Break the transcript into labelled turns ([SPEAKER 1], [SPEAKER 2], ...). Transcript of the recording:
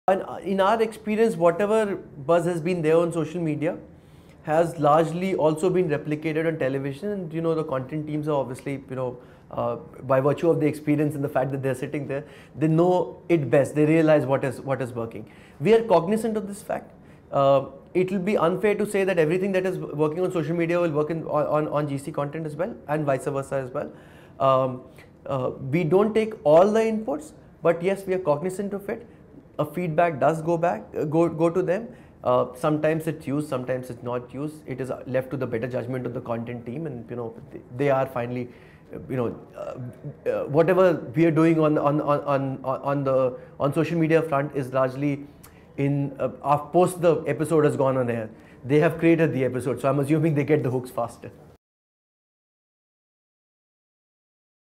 [SPEAKER 1] And in our experience, whatever buzz has been there on social media has largely also been replicated on television. And the content teams are obviously, by virtue of the experience and the fact that they're sitting there, they know it best. They realize what is working. We are cognizant of this fact. It will be unfair to say that everything that is working on social media will work on GC content as well, and vice versa as well. We don't take all the inputs, but yes, we are cognizant of it. A feedback does go to them. Sometimes it's used, sometimes it's not used. It is left to the better judgment of the content team, and they are finally, whatever we are doing on social media front is largely in post the episode has gone on air. They have created the episode, so I'm assuming they get the hooks faster.